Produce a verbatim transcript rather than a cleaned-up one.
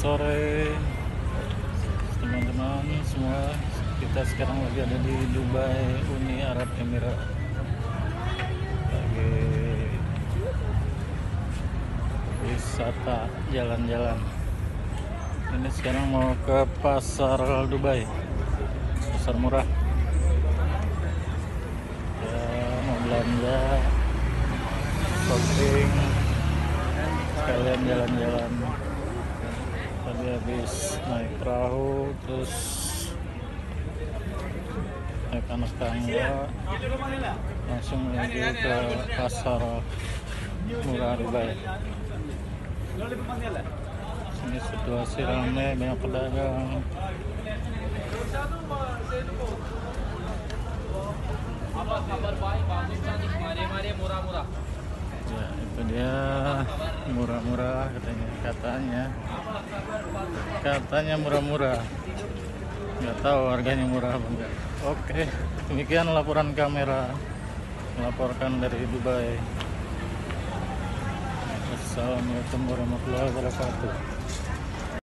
sore teman-teman semua. Kita sekarang lagi ada di Dubai, Uni Arab Emirat. Lagi wisata jalan-jalan. Ini sekarang mau ke pasar Dubai, pasar murah. Ya, mau belanja, shopping, sekalian jalan-jalan. Tadi habis naik perahu, terus naik anak tangga, langsung menuju ke pasar murah Dubai. Sini situasi ramai, banyak pedagang. Ya, itu dia murah-murah katanya, katanya, katanya murah-murah. Nggak tahu harganya murah apa enggak. Oke, demikian laporan kamera melaporkan dari Dubai. Assalamualaikum warahmatullahi wabarakatuh.